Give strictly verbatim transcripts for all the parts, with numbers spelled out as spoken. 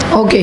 Okay,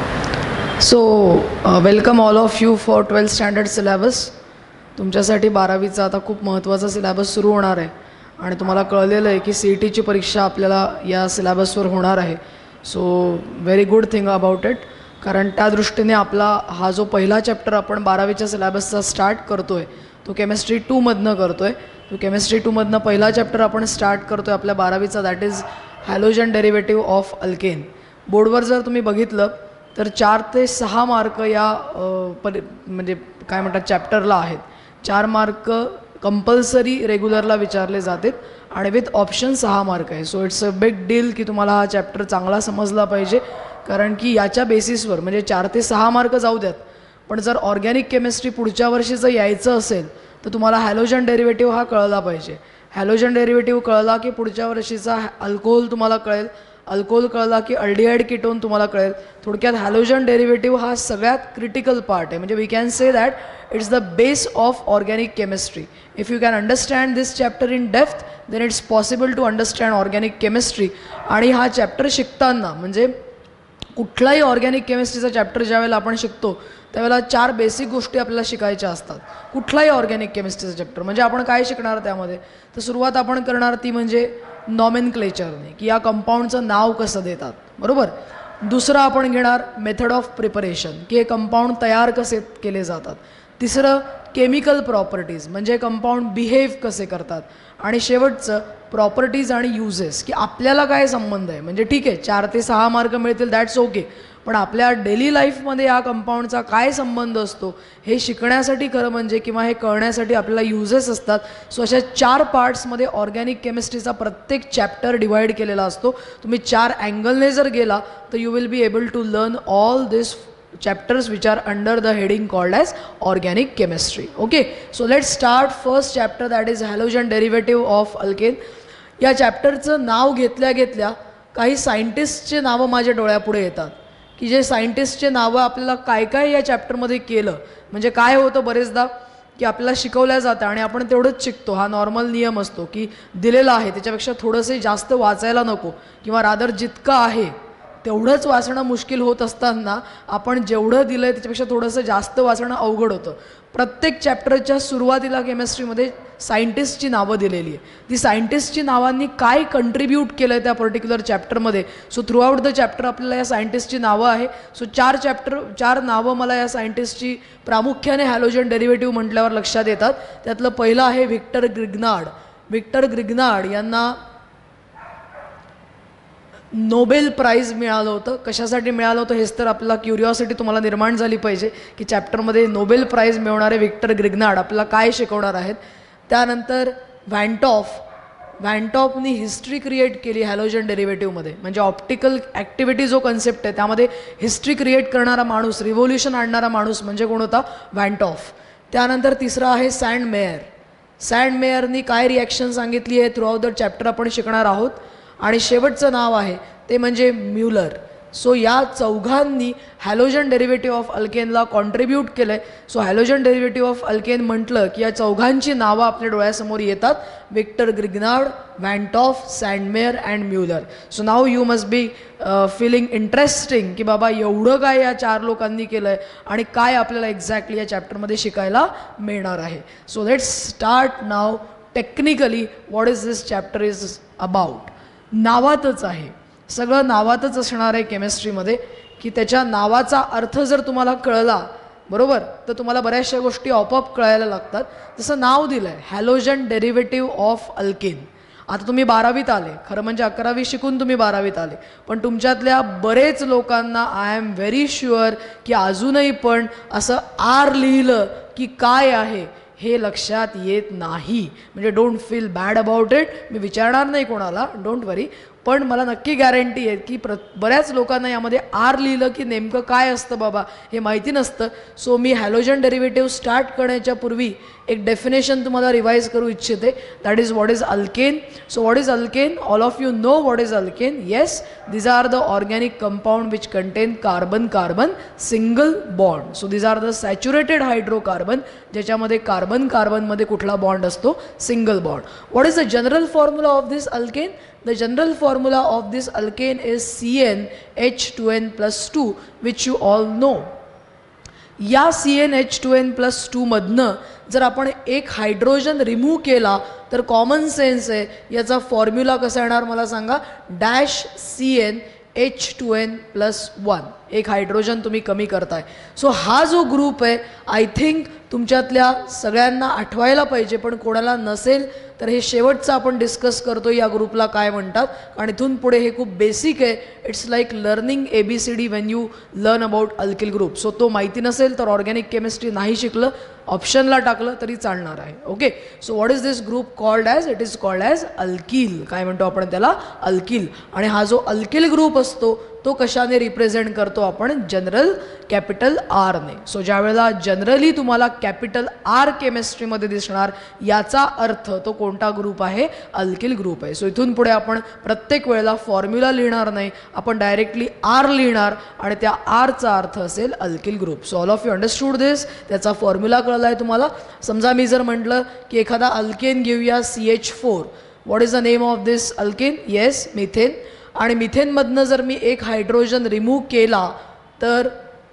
so uh, welcome all of you for twelfth standard syllabus. तुमच्यासाठी बारावीचा आता खूप महत्त्वाचा सिलेबस सुरू होणार आहे आणि तुम्हाला कळलेलं आहे की सी ई टीची परीक्षा आपल्याला या सिलेबसवर होणार आहे. So very good thing about it, कारण त्या दृष्टीने आपला हा जो पहिला चॅप्टर आपण बारावीच्या सिलेबसचा स्टार्ट करतो आहे तो केमिस्ट्री टूमधनं करतो आहे. तो केमिस्ट्री टूमधनं पहिला चॅप्टर आपण स्टार्ट करतो आहे आपल्या बारावीचा, that is halogen derivative of alkane. बोर्डवर जर तुम्ही बघितलं तर चार ते सहा मार्क या परि म्हणजे काय म्हणतात चॅप्टरला आहेत. चार मार्क कंपल्सरी रेग्युलरला विचारले जातात आणि विथ ऑप्शन सहा मार्क आहे. So it's a big deal की तुम्हाला हा चॅप्टर चांगला समजला पाहिजे, कारण की याच्या बेसिसवर म्हणजे चार ते सहा मार्क जाऊ द्यात, पण जर ऑर्गॅनिक केमिस्ट्री पुढच्या वर्षीचं यायचं असेल तर तुम्हाला हॅलोजन डेरिव्हेटिव्ह हा कळला पाहिजे. हॅलोजन डेरिव्हेटिव्ह कळला की पुढच्या वर्षीचा अल्कोहोल तुम्हाला कळेल, अल्कोहोल कळला की अल्डिहाइड कीटोन तुम्हाला कळेल. थोडक्यात हॅलोजन डेरिव्हेटिव्ह हा सगळ्यात क्रिटिकल पार्ट आहे. म्हणजे we can say that it's the base of organic chemistry. If you can understand this chapter in depth then it's possible to understand organic chemistry. आणि हा chapter शिकताना म्हणजे कुठलाही ऑर्गॅनिक केमिस्ट्रीचा चॅप्टर ज्यावेळेला आपण शिकतो त्यावेळेला चार बेसिक गोष्टी आपल्याला शिकायच्या असतात. कुठलाही ऑर्गॅनिक केमिस्ट्रीचा चॅप्टर म्हणजे आपण काय शिकणार त्यामध्ये, तर सुरुवात आपण करणार ती म्हणजे नॉमेनक्लेचरने, की या कंपाऊंडचं नाव कसं देतात, बरोबर. दुसरं आपण घेणार मेथड ऑफ प्रिपरेशन, की हे कंपाऊंड तयार कसे केले जातात. तिसरं केमिकल प्रॉपर्टीज, म्हणजे कंपाऊंड बिहेव कसे करतात. आणि शेवटचं प्रॉपर्टीज आणि युजेस, की आपल्याला काय संबंध आहे. म्हणजे ठीक आहे चार ते सहा मार्क मिळतील दॅट्स ओके, पण आपल्या डेली लाईफमध्ये या कंपाऊंडचा काय संबंध असतो हे शिकण्यासाठी खरं म्हणजे किंवा हे कळण्यासाठी आपल्याला युजेस असतात. सो अशा चार पार्ट्समध्ये ऑर्गॅनिक केमिस्ट्रीचा प्रत्येक चॅप्टर डिवाईड केलेला असतो. तुम्ही चार अँगलने जर गेला तर you will be able to learn all this chapters which are under the heading called as organic chemistry. Okay, so let's start first chapter, that is halogen derivative of alkane. या चॅप्टरचं नाव घेतल्या घेतल्या काही सायंटिस्टचे नावं माझ्या डोळ्यापुढे येतात, की जे सायंटिस्टचे नावं आपल्याला काय काय या चॅप्टरमध्ये केलं. म्हणजे काय होतं बरेचदा की आपल्याला शिकवल्या जातं आणि आपण तेवढंच शिकतो. हा नॉर्मल नियम असतो की दिलेला आहे त्याच्यापेक्षा थोडंसं जास्त वाचायला नको, किंवा रादर जितकं आहे तेवढंच वाचणं मुश्किल होत असताना आपण जेवढं दिलं आहे त्याच्यापेक्षा थोडंसं जास्त वाचणं अवघड होतं. प्रत्येक चॅप्टरच्या सुरुवातीला केमिस्ट्रीमध्ये सायंटिस्टची नावं दिलेली आहे. ती सायंटिस्टची नावांनी काय कंट्रीब्यूट केलं आहे त्या पर्टिक्युलर चॅप्टरमध्ये. So throughout the chapter आपल्याला या सायंटिस्टची नावं आहे. सो चार चॅप्टर चार नावं मला या सायंटिस्टची प्रामुख्याने हॅलोजन डेरिव्हेटिव्ह म्हटल्यावर लक्षात येतात. त्यातलं पहिलं आहे व्हिक्टर ग्रिग्नार्ड. व्हिक्टर ग्रिग्नार्ड यांना नोबेल प्राईज मिळालं होतं. कशासाठी मिळालं होतं हेच तर आपल्याला क्युरिओसिटी तुम्हाला निर्माण झाली पाहिजे, की चॅप्टरमध्ये नोबेल प्राईज मिळवणारे व्हिक्टर ग्रिग्नार्ड आपल्याला काय शिकवणार आहेत. त्यानंतर व्हॅन्टॉफ व्हॅन्टॉफनी हिस्ट्री क्रिएट केली हॅलोजन डेरिव्हेटिव्हमध्ये. म्हणजे ऑप्टिकल ॲक्टिव्हिटी जो कन्सेप्ट आहे त्यामध्ये हिस्ट्री क्रिएट करणारा माणूस, रिव्होल्युशन आणणारा माणूस म्हणजे कोण होता, व्हॅन्टॉफ. त्यानंतर तिसरा आहे सँड मेयर. सँड मेयरनी काय रिॲक्शन सांगितली आहे थ्रू आउट द चॅप्टर आपण शिकणार आहोत. आणि शेवटचं नाव आहे ते म्हणजे म्युलर. सो या चौघांनी हॅलोजन डेरिव्हेटिव्ह ऑफ अल्केनला कॉन्ट्रीब्यूट केलं आहे. So halogen derivative of alkane म्हटलं की या चौघांची नावं आपल्या डोळ्यासमोर येतात, Victor Grignard, Van't Hoff, Sandmeyer and Muller. So now you must be feeling interesting की बाबा एवढं काय या चार लोकांनी केलं आहे आणि काय आपल्याला एक्झॅक्टली या चॅप्टरमध्ये शिकायला मिळणार आहे. So let's start now technically what is this chapter is about. नावातच आहे सगळं, नावातच असणार आहे केमिस्ट्रीमध्ये, की त्याच्या नावाचा अर्थ जर तुम्हाला कळला बरोबर तर तुम्हाला बऱ्याचशा गोष्टी आपोआप कळायला लागतात. तसं नाव दिलं आहे हॅलोजन डेरिव्हेटिव्ह ऑफ अल्केन. आता तुम्ही बारावीत आले, खरं म्हणजे अकरावी शिकून तुम्ही बारावीत आले, पण तुमच्यातल्या बरेच लोकांना आय एम व्हेरी शुअर की अजूनही पण असं आर लिहिलं की काय आहे हे लक्षात येत नाही. म्हणजे don't feel bad about it. मी विचारणार नाही कोणाला, डोंट वरी, पण मला नक्की गॅरंटी आहे की प्र बऱ्याच लोकांना यामध्ये आर लिहिलं की नेमकं काय असतं बाबा हे माहिती नसतं. सो मी हॅलोजन डेरिव्हेटिव्ह स्टार्ट करण्याच्या पूर्वी एक डेफिनेशन तुम्हाला रिवाइज करू इच्छिते, that is what is alkane. So what is alkane, all of you know what is alkane. Yes, these are the organic compound which contain carbon carbon single bond. So these are the saturated hydrocarbon ज्याच्यामध्ये carbon carbon मध्ये कुठला bond असतो, single bond. What is the general formula of this alkane, the general formula of this alkane is C N H two N plus two which you all know. या C N H two N plus टूमधनं जर आपण एक hydrogen remove केला तर common sense आहे याचा formula कसा येणार मला सांगा. Dash C N H two N plus one. एक हायड्रोजन तुम्ही कमी करताय. सो हा जो ग्रुप आहे आय थिंक तुमच्यातल्या सगळ्यांना आठवायला पाहिजे, पण कोणाला नसेल तर हे शेवटचं आपण डिस्कस करतो या ग्रुपला काय म्हणतात. आणि इथून पुढे हे खूप बेसिक आहे. It's like learning A B C D when you learn about alkyl group. So तो माहिती नसेल तर ऑर्गॅनिक केमिस्ट्री नाही शिकलं, ऑप्शनला टाकलं तरी चालणार आहे. Okay. So what is this group called as? It is called as alkyl. काय म्हणतो आपण त्याला? अल्किल. आणि हा जो अल्किल ग्रुप असतो तो कशाने रिप्रेझेंट करतो आपण? General capital आरने. सो ज्या वेळेला जनरली तुम्हाला कॅपिटल आर केमिस्ट्रीमध्ये दिसणार याचा अर्थ तो कोणता ग्रुप आहे? अल्किल ग्रुप आहे. सो इथून पुढे आपण प्रत्येक वेळेला फॉर्म्युला लिहिणार नाही, आपण डायरेक्टली आर लिहिणार आणि त्या आरचा अर्थ असेल alkyl group. So all of you understood this. त्याचा फॉर्म्युला कळला आहे तुम्हाला. समजा मी जर म्हटलं की एखादा अल्केन घेऊया C H four. What is the name of this alkane? Yes, methane. आणि मिथेनमधनं जर मी एक हायड्रोजन रिमूव्ह केला तर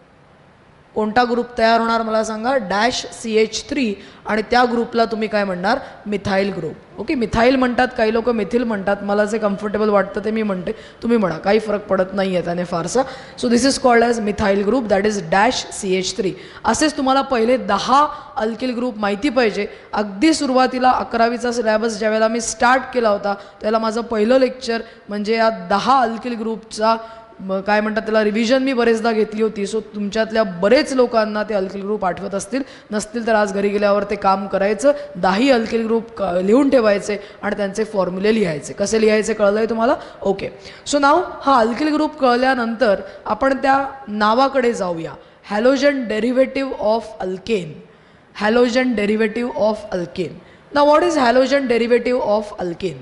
कोणता ग्रुप तयार होणार मला सांगा? Dash C H three. आणि त्या ग्रुपला तुम्ही काय म्हणणार? Methyl group. ओके. मिथाईल म्हणतात, काही लोक मिथिल म्हणतात. मला जे कम्फर्टेबल वाटतं ते मी म्हणते, तुम्ही म्हणा, काही फरक पडत नाही आहे त्याने फारसा. So this is called as methyl group, that is dash C H three. असेच तुम्हाला पहिले दहा अल्किल ग्रुप माहिती पाहिजे. अगदी सुरुवातीला अकरावीचा सिलेबस ज्यावेळेला मी स्टार्ट केला होता त्याला माझं पहिलं लेक्चर म्हणजे या दहा अल्किल ग्रुपचा काय म्हणतात त्याला रिव्हिजन मी बरेचदा घेतली होती. सो तुमच्यातल्या बरेच लोकांना ते अल्किल ग्रुप आठवत असतील. नसतील तर आज घरी गेल्यावर ते काम करायचं. दहाही अल्किल ग्रुप लिहून ठेवायचे आणि त्यांचे फॉर्म्युले लिहायचे. कसे लिहायचे कळलं आहे तुम्हाला? ओके. सो नाव हा अल्किल ग्रुप कळल्यानंतर आपण त्या नावाकडे जाऊया. Halogen derivative of alkane. Halogen derivative of alkane. नाव what is halogen derivative of alkane?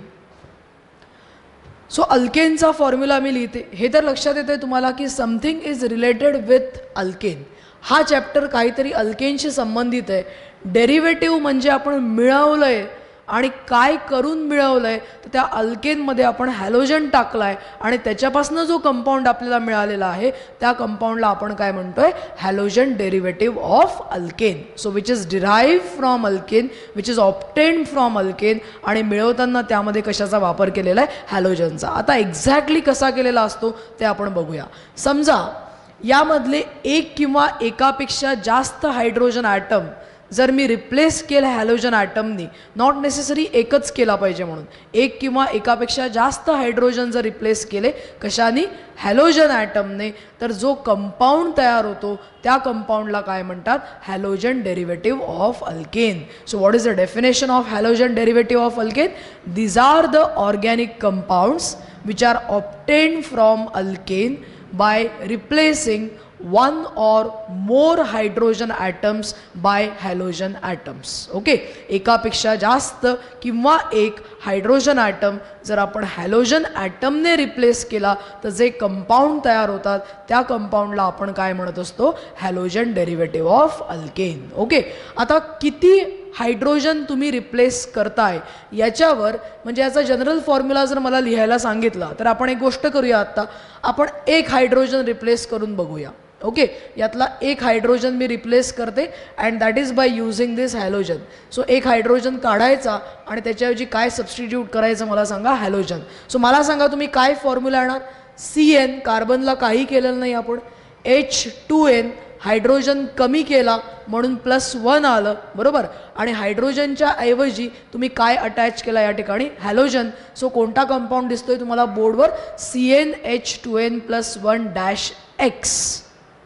So अल्केनचा फॉर्म्युला मी लिहिते. हे तर लक्षात येतं आहे तुम्हाला की something is related with alkane. हा चॅप्टर काहीतरी अल्केनशी संबंधित आहे. डेरिव्हेटिव्ह म्हणजे आपण मिळवलं आहे आणि काय करून मिळवलं आहे तर त्या अल्केनमध्ये आपण हॅलोजन टाकला आहे आणि त्याच्यापासून जो कंपाऊंड आपल्याला मिळालेला आहे त्या कंपाऊंडला आपण काय म्हणतोय? Halogen derivative of alkane. So which is derive from alkane, which is obtained from alkane. आणि मिळवताना त्यामध्ये कशाचा वापर केलेला आहे? हॅलोजनचा. आता एक्झॅक्टली कसा केलेला असतो ते आपण बघूया. समजा यामधले एक किंवा एकापेक्षा जास्त हायड्रोजन ॲटम जर मी रिप्लेस केलं हॅलोजन ॲटमनी, नॉट नेसेसरी एकच केला पाहिजे म्हणून, एक किंवा एकापेक्षा जास्त हायड्रोजन जर रिप्लेस केले कशाने? हॅलोजन ॲटमने, तर जो कंपाऊंड तयार होतो त्या कंपाऊंडला काय म्हणतात? Halogen derivative of alkane. So what is the definition of halogen derivative of alkane? These are the organic compounds which are obtained from alkane by replacing one or more hydrogen atoms by halogen atoms. Okay. एकापेक्षा जास्त किंवा एक hydrogen atom जर आपण halogen ॲटमने replace केला तर जे compound तयार होतात त्या कंपाऊंडला आपण काय म्हणत असतो? Halogen derivative of alkane. Okay. आता किती हायड्रोजन तुम्ही रिप्लेस करताय याच्यावर, म्हणजे याचा जनरल फॉर्म्युला जर मला लिहायला सांगितला तर आपण एक गोष्ट करूया. आत्ता आपण एक हायड्रोजन रिप्लेस करून बघूया. ओके. यातला एक हायड्रोजन मी रिप्लेस करते and that is by using this halogen. So एक हायड्रोजन काढायचा आणि त्याच्याऐवजी काय सबस्टिट्यूट करायचं मला सांगा? हॅलोजन. सो मला सांगा तुम्ही काय फॉर्म्युला येणार? सी एन, कार्बनला काही केलेलं नाही आपण, एच टू एन, हायड्रोजन कमी केला म्हणून प्लस वन आलं, बरोबर. आणि हायड्रोजनच्या ऐवजी तुम्ही काय अटॅच केला या ठिकाणी? हॅलोजन. सो कोणता कंपाऊंड दिसतोय तुम्हाला बोर्डवर? C N H two N plus one dash X.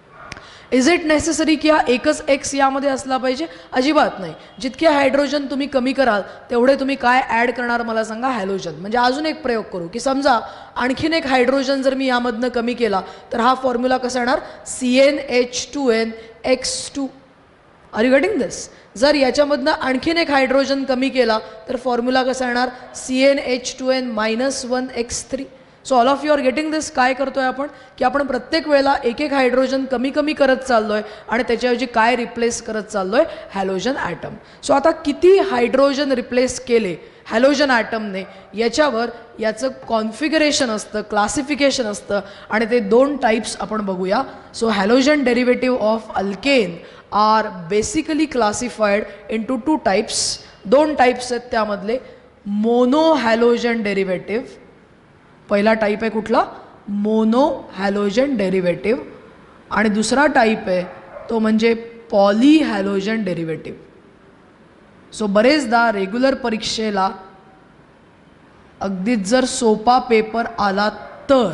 Is it necessary की हा एकच एक्स यामध्ये असला पाहिजे? अजिबात नाही. जितके हायड्रोजन तुम्ही कमी कराल तेवढे तुम्ही काय ॲड करणार मला सांगा? हॅलोजन. म्हणजे अजून एक प्रयोग करू की समजा आणखीन एक हायड्रोजन जर मी यामधनं कमी केला तर हा फॉर्म्युला कसा येणार? C N H two N X two. Are you getting this? जर याच्यामधनं आणखीन एक हायड्रोजन कमी केला तर फॉर्म्युला कसा येणार? C N H two N minus one X three. So all of you are getting this? काय करतोय आपण की आपण प्रत्येक वेळेला एक एक हायड्रोजन कमी कमी करत चाललोय आणि त्याच्याऐवजी काय रिप्लेस करत चाललोय? Halogen item. सो आता किती हायड्रोजन रिप्लेस केले हॅलोजन ॲटमने याच्यावर याचं कॉन्फिगरेशन असतं, क्लासिफिकेशन असतं आणि ते दोन टाईप्स आपण बघूया. So halogen derivative of alkane are basically classified into two types. दोन टाईप्स आहेत त्यामधले. मोनो हॅलोजन डेरिव्हेटिव्ह, पहिला टाईप आहे कुठला? Mono halogen derivative. आणि दुसरा टाईप आहे तो म्हणजे पॉली हॅलोजन डेरिव्हेटिव्ह. सो बरेचदा रेग्युलर परीक्षेला अगदीच जर सोपा पेपर आला तर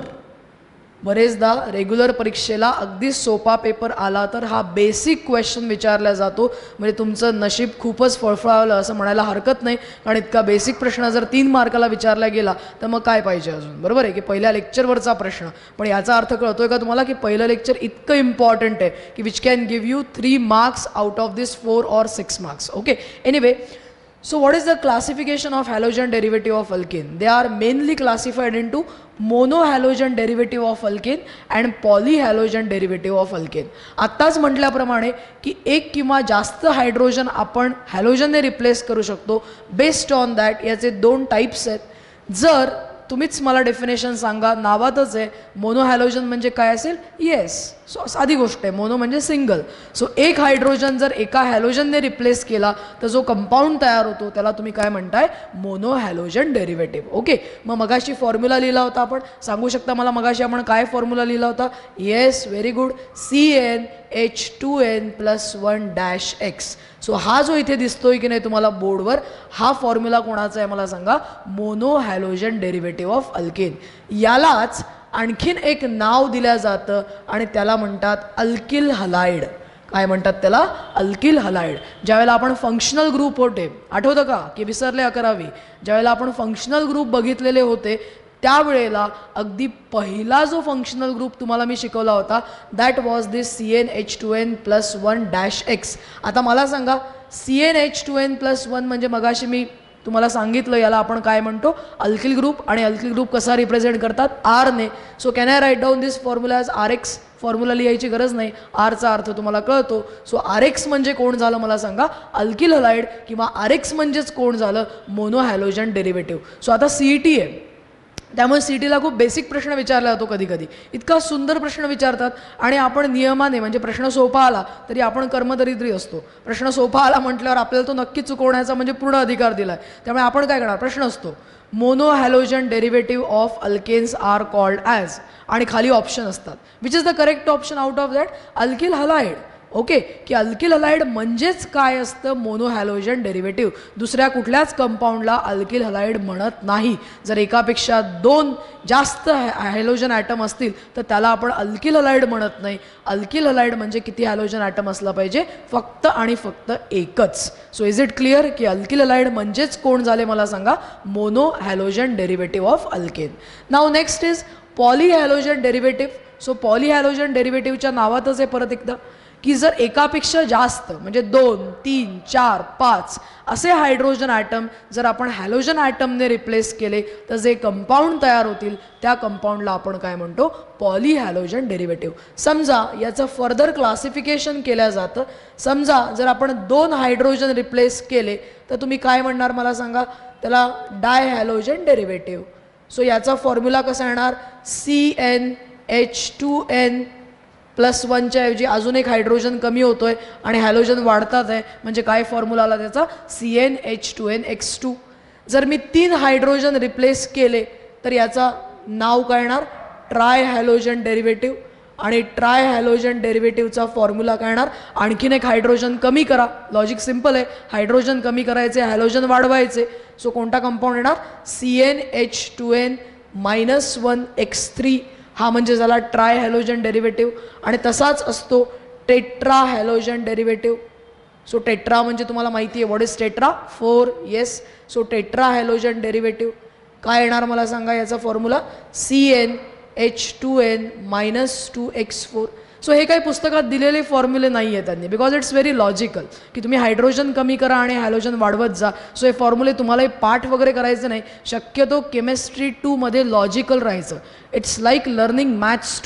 बरेचदा रेग्युलर परीक्षेला अगदीच सोपा पेपर आला तर हा बेसिक क्वेश्चन विचारला जातो. म्हणजे तुमचं नशीब खूपच फळफळावलं असं म्हणायला हरकत नाही, कारण इतका बेसिक प्रश्न जर तीन मार्काला विचारला गेला तर मग काय पाहिजे अजून. बरोबर आहे की पहिल्या लेक्चरवरचा प्रश्न. पण याचा अर्थ कळतोय का तुम्हाला की पहिलं लेक्चर इतकं इम्पॉर्टंट आहे की which can give you three marks out of this four or six marks. Okay, anyway, so what is the classification of halogen derivative of alkane? They are mainly classified into monohalogen derivative of alkane and polyhalogen derivative of alkane. आत्ताच म्हटल्याप्रमाणे की एक किंवा जास्त hydrogen आपण हॅलोजनने replace करू शकतो. Based on that याचे दोन टाईप्स आहेत. जर तुम्हीच मला डेफिनेशन सांगा, नावातच आहे मोनो हॅलोजन म्हणजे काय असेल? येस, सो साधी गोष्ट आहे, मोनो म्हणजे सिंगल. सो एक हायड्रोजन जर एका हॅलोजनने रिप्लेस केला तर जो कंपाऊंड तयार होतो त्याला तुम्ही काय म्हणताय? Mono halogen derivative. ओके, मग मगाशी फॉर्म्युला लिहिला होता आपण, सांगू शकता मला मगाशी आपण काय फॉर्म्युला लिहिला होता? Yes, very good, C N H two N plus one dash X. So हा जो इथे दिसतोय की नाही तुम्हाला बोर्डवर, हा फॉर्म्युला कोणाचा आहे मला सांगा? Mono halogen derivative of alkane. यालाच आणखीन एक नाव दिलं जातं आणि त्याला म्हणतात अल्किल हलाइड. काय म्हणतात त्याला? Alkyl halide. ज्यावेळेला आपण फंक्शनल ग्रुप होते, आठवतं का की विसरले अकरावी, ज्यावेळेला आपण फंक्शनल ग्रुप बघितलेले होते त्यावेळेला अगदी पहिला जो फंक्शनल ग्रुप तुम्हाला मी शिकवला होता that was this C N H two N plus one dash X. आता मला सांगा, C N H two N plus one म्हणजे मगाशी मी तुम्हाला सांगितलं याला आपण काय म्हणतो? Alkyl group. आणि अल्किल ग्रुप कसा रिप्रेझेंट करतात? आरने. So can I write down this formula as R X? Formula लिहायची गरज नाही, आरचा अर्थ तुम्हाला कळतो. सो आर एक्स म्हणजे कोण झालं मला सांगा? Alkyl halide. किंवा आर एक्स म्हणजेच कोण झालं? Mono halogen derivative. सो आता सी ई टी आहे, त्यामुळे सी टीला खूप बेसिक प्रश्न विचारला जातो. कधी कधी इतका सुंदर प्रश्न विचारतात आणि आपण नियमाने, म्हणजे प्रश्न सोपा आला तरी आपण कर्मदरिद्री असतो. प्रश्न सोपा आला म्हटल्यावर आपल्याला तो नक्की चुकवण्याचा म्हणजे पूर्ण अधिकार दिला आहे. त्यामुळे आपण काय करणार? प्रश्न असतो mono halogen derivative of alkanes are called as, आणि खाली ऑप्शन असतात. Which is the correct option out of that? Alkyl halide. Okay, की अल्किल हलाइड म्हणजेच काय असतं? Mono halogen derivative. दुसऱ्या कुठल्याच कंपाऊंडला अल्किल हलाइड म्हणत नाही. जर एकापेक्षा दोन जास्त हॅलोजन ॲटम असतील तर त्याला आपण अल्किल हलाइड म्हणत नाही. अल्किल हलाइड म्हणजे किती हॅलोजन ॲटम असला पाहिजे? फक्त आणि फक्त एकच. सो इज इट क्लिअर की अल्किल हलाइड म्हणजेच कोण झाले मला सांगा? Mono halogen derivative of alkane. नाव next is poly halogen derivative. So poly halogen डेरिव्हेटिव्हच्या नावातच आहे परत एकदा की जर एकापेक्षा जास्त म्हणजे दोन, तीन, चार, पाच असे हायड्रोजन ॲटम जर आपण हॅलोजन ॲटमने रिप्लेस केले तर जे कंपाऊंड तयार होतील त्या कंपाऊंडला आपण काय म्हणतो? Poly halogen derivative. समजा याचं फर्दर क्लासिफिकेशन केलं जातं. समजा जर आपण दोन हायड्रोजन रिप्लेस केले तर तुम्ही काय म्हणणार मला सांगा? त्याला डाय हॅलोजन डेरिव्हेटिव्ह. सो याचा फॉर्म्युला कसा येणार? C N H two N plus वनच्या ऐवजी अजून एक हायड्रोजन कमी होतोय आणि हॅलोजन वाढतात आहे, म्हणजे काय फॉर्म्युला आला त्याचा? C N H two N X two. जर मी तीन हायड्रोजन रिप्लेस केले तर याचा नाव काय येणार? Tri halogen derivative. आणि ट्राय हॅलोजन डेरिव्हेटिव्हचा फॉर्म्युला काय येणार? आणखीन एक हायड्रोजन कमी करा. लॉजिक सिम्पल आहे, हायड्रोजन कमी करायचे, हॅलोजन वाढवायचे. सो कोणता कंपाऊंड येणार? C N H two N minus one X three. हा म्हणजे झाला ट्राय हॅलोजन डेरिव्हेटिव्ह. आणि तसाच असतो tetra halogen derivative. So tetra म्हणजे तुम्हाला माहिती आहे what is tetra? Four. Yes, so tetra halogen derivative काय येणार मला सांगा? याचा formula C N H two N minus two X four. So हे काही पुस्तकात दिलेले फॉर्म्युले नाही आहेत त्यांनी, बिकॉज इट्स व्हेरी लॉजिकल की तुम्ही हायड्रोजन कमी करा आणि हॅलोजन वाढवत जा. सो हे फॉर्म्युले तुम्हाला पाठ वगैरे करायचं नाही. शक्यतो केमिस्ट्री टूमध्ये लॉजिकल राहायचं. It's like learning maths too.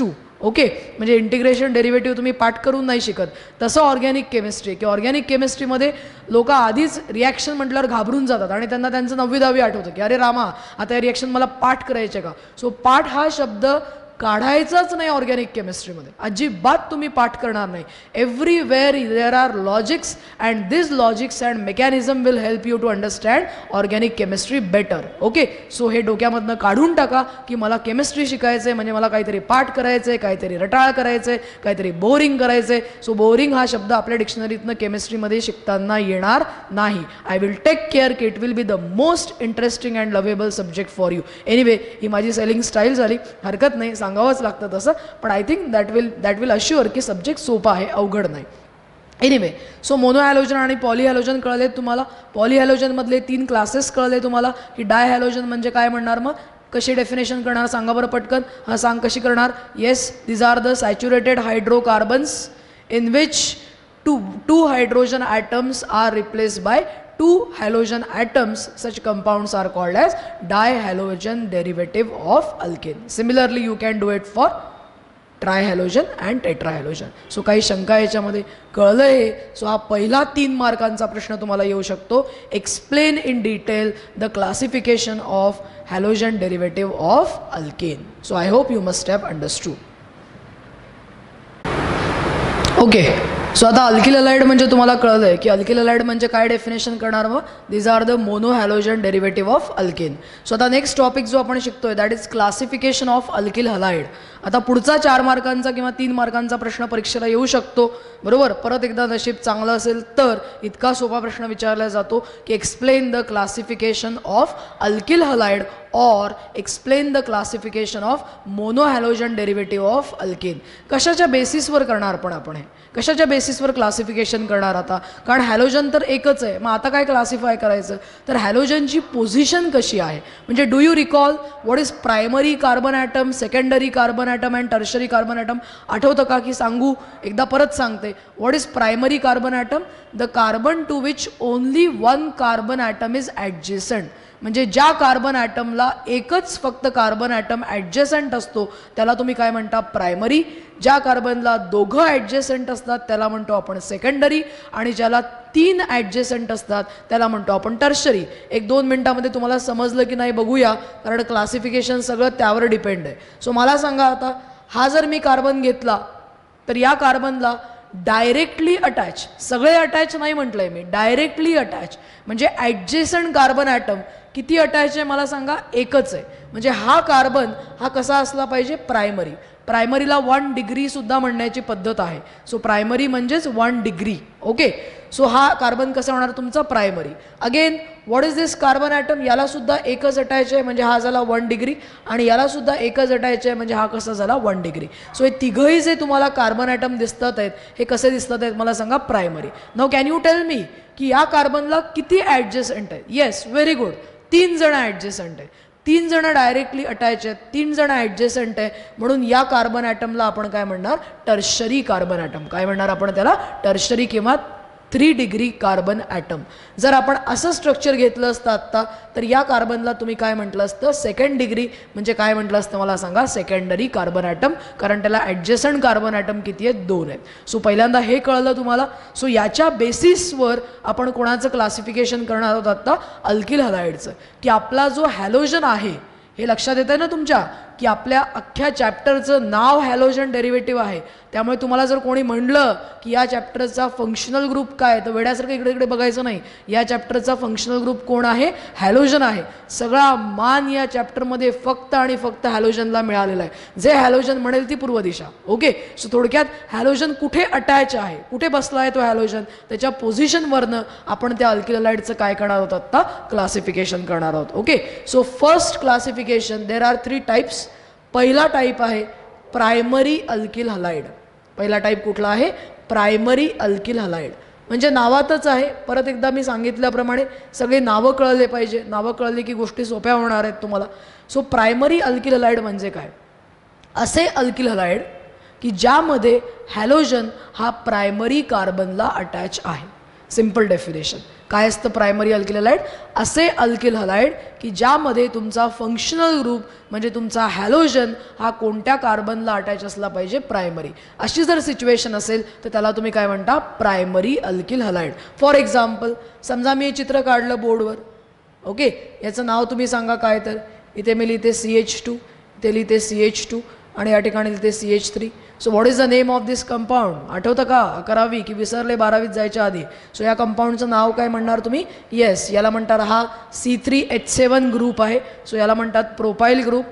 Okay, म्हणजे इंटिग्रेशन डेरिव्हेटिव्ह तुम्ही पाठ करून नाही शिकत. तसं ऑर्गॅनिक केमिस्ट्री की ऑर्गॅनिक केमिस्ट्रीमध्ये लोक आधीच रिॲक्शन म्हटल्यावर घाबरून जातात आणि त्यांना त्यांचं नववी दहावी आठवतं की अरे रामा आता हे रिॲक्शन मला पाठ करायचे का. सो पाठ हा शब्द काढायचाच नाही ऑर्गॅनिक केमिस्ट्रीमध्ये, अजिबात तुम्ही पाठ करणार नाही. Everywhere there are logics and this logics and mechanism will help you to understand organic chemistry better. Okay, so हे डोक्यामधनं काढून टाका की मला केमिस्ट्री शिकायचं आहे म्हणजे मला काहीतरी पाठ करायचं आहे, काहीतरी रटाळ करायचं आहे, काहीतरी बोरिंग करायचं आहे. सो बोरिंग हा शब्द आपल्या डिक्शनरीतनं केमिस्ट्रीमध्ये शिकताना येणार नाही. आय विल टेक केअर की it will be the most interesting and lovable subject for you. Anyway, ही माझी सेलिंग स्टाईल झाली, हरकत नाही, सांगावंच लागतं तसं, पण I think that will that will assure की सब्जेक्ट सोपा आहे, अवघड नाही. एनिवे, सो मोनो हॅलोजन आणि पॉली हॅलोजन कळले तुम्हाला. पॉली हॅलोजनमधले तीन क्लासेस कळले तुम्हाला की डाय हॅलोजन म्हणजे काय म्हणणार, मग कशी डेफिनेशन करणार सांगा बरं पटकन. हां सांग कशी करणार. Yes, these are the saturated hydrocarbons in which two two hydrogen atoms are replaced by two halogen atoms. Such compounds are called as dihalogen derivative of alkane. Similarly you can do it for trihalogen and tetrahalogen. So काही शंका याच्यामध्ये कळलं आहे. So हा पहिला तीन मार्कांचा प्रश्न तुम्हाला येऊ शकतो. Explain in detail the classification of halogen derivative of alkane. So I hope you must have understood. Okay, so आता अल्किल हलाइड म्हणजे तुम्हाला कळलं आहे की अल्किल हलाइड म्हणजे काय डेफिनेशन करणार. मग these are the mono halogen derivative of alkane. So आता नेक्स्ट टॉपिक जो आपण शिकतोय that is classification of alkyl halide. आता पुढचा चार मार्कांचा किंवा तीन मार्कांचा प्रश्न परीक्षेला येऊ शकतो, बरोबर. परत एकदा नशीब चांगलं असेल तर इतका सोपा प्रश्न विचारला जातो की explain the classification of alkyl halide और explain the classification of mono halogen derivative of alkane. कशाच्या बेसिसवर करणार पण आपण हे, कशाच्या बेसिसवर क्लासिफिकेशन करणार आता, कारण हॅलोजन तर एकच आहे. मग आता काय क्लासिफाय करायचं, तर हॅलोजनची पोझिशन कशी आहे. म्हणजे do you recall what is primary carbon atom, secondary carbon atom and tertiary carbon atom. आठवतं का की सांगू, एकदा परत सांगते. What is primary carbon atom, the carbon to which only one carbon atom is adjacent. म्हणजे ज्या कार्बन ॲटमला एकच फक्त कार्बन ॲटम ॲडजेसंट असतो त्याला तुम्ही काय म्हणता, प्रायमरी. ज्या कार्बनला दोघं ॲडजेसंट असतात त्याला म्हणतो आपण सेकंडरी, आणि ज्याला तीन ॲडजेसंट असतात त्याला म्हणतो आपण टर्शरी. एक दोन मिनटामध्ये तुम्हाला समजलं की नाही बघूया, कारण क्लासिफिकेशन सगळं त्यावर डिपेंड आहे. सो मला सांगा आता, हा जर मी कार्बन घेतला तर या कार्बनला डायरेक्टली अटॅच, सगळे अटॅच नाही म्हटलं आहे मी, डायरेक्टली अटॅच म्हणजे ॲडजेसंट कार्बन ॲटम किती अटॅच आहे मला सांगा, एकच आहे. म्हणजे हा कार्बन हा कसा असला पाहिजे, प्रायमरी. प्रायमरीला वन डिग्री सुद्धा म्हणण्याची पद्धत आहे. सो प्रायमरी म्हणजेच वन डिग्री. ओके, सो हा कार्बन कसा होणार तुमचा, primary. Again what is this carbon atom, याला सुद्धा एकच अटॅच आहे म्हणजे हा झाला वन डिग्री, आणि याला सुद्धा एकच अटॅच आहे म्हणजे हा कसा झाला, वन डिग्री. सो हे तिघही जे तुम्हाला कार्बन ॲटम दिसतात आहेत हे कसे दिसतात आहेत मला सांगा, primary. Now can you tell me की या कार्बनला किती ॲडजेसंट आहे. येस, व्हेरी गुड, तीन जण ॲडजेसंट आहे. तीन जण डायरेक्टली अटॅच आहेत, तीन जण ॲडजेसंट आहे, म्हणून या कार्बन ॲटमला आपण काय म्हणणार, टर्शरी कार्बन ॲटम. काय म्हणणार आपण त्याला, टर्शरी किंवा थ्री डिग्री कार्बन ॲटम. जर आपण असं स्ट्रक्चर घेतलं असतं आत्ता तर या कार्बनला तुम्ही काय म्हटलं असतं, सेकंड डिग्री. म्हणजे काय म्हटलं असतं मला सांगा, सेकंडरी कार्बन ॲटम, कारण त्याला ॲडजेसंट कार्बन ॲटम किती आहेत, दोन आहेत. सो पहिल्यांदा हे कळलं तुम्हाला. सो याच्या बेसिसवर आपण कोणाचं क्लासिफिकेशन करणार आहोत आत्ता, अल्किल हलाइडचं. की आपला जो हॅलोजन आहे, हे लक्षात येतं ना तुमच्या की आपल्या अख्ख्या चॅप्टरचं नाव हॅलोजन डेरिव्हेटिव्ह आहे. त्यामुळे तुम्हाला जर कोणी म्हणलं की या चॅप्टरचा फंक्शनल ग्रुप काय, तर वेड्यासारखं इकडे इकडे बघायचं नाही. या चॅप्टरचा फंक्शनल ग्रुप कोण आहे, हॅलोजन आहे. सगळा मान या चॅप्टरमध्ये फक्त आणि फक्त हॅलोजनला मिळालेला आहे. जे हॅलोजन म्हणेल ती पूर्व दिशा. ओके, सो थोडक्यात हॅलोजन कुठे अटॅच आहे, कुठे बसला आहे तो हॅलोजन, त्याच्या पोझिशनवरनं आपण त्या अल्किल हलाइडचं काय करणार आहोत आत्ता, क्लासिफिकेशन करणार आहोत. Okay, so first classification, there are three types. पहिला टाईप आहे प्रायमरी अल्किल हलाइड. पहिला टाईप कुठला आहे, प्रायमरी अल्किल हलाइड. म्हणजे नावातच आहे. परत एकदा मी सांगितल्याप्रमाणे सगळे नावं कळले पाहिजे. नावं कळली की गोष्टी सोप्या होणार आहेत तुम्हाला. सो प्रायमरी अल्किल हलाइड म्हणजे काय, असे अल्किल हलाइड की ज्यामध्ये हॅलोजन हा प्रायमरी कार्बनला अटॅच आहे. Simple definition. काय असतं प्रायमरी अल्किल हलाइड? असे अल्किल हलाइड की ज्यामध्ये तुमचा फंक्शनल ग्रुप म्हणजे तुमचा हॅलोजन हा कोणत्या कार्बनला अटॅच असला पाहिजे? प्रायमरी. अशी जर सिच्युएशन असेल तर त्याला तुम्ही काय म्हणता? Primary alkyl halide. For example समजा मी हे चित्र काढलं बोर्डवर, ओके, याचं नाव तुम्ही सांगा काय? तर इथे मी लिहिते सी एच टू, इथे लिहिते सी एच टू आणि या ठिकाणी लिहिते C H three. So what is the name of this compound? आठवतं का? अकरावी की विसरले बारावीत जायच्या आधी? सो या कंपाऊंडचं नाव काय म्हणणार तुम्ही? येस, याला म्हणतात हा C three H seven group आहे. सो याला म्हणतात propyl group.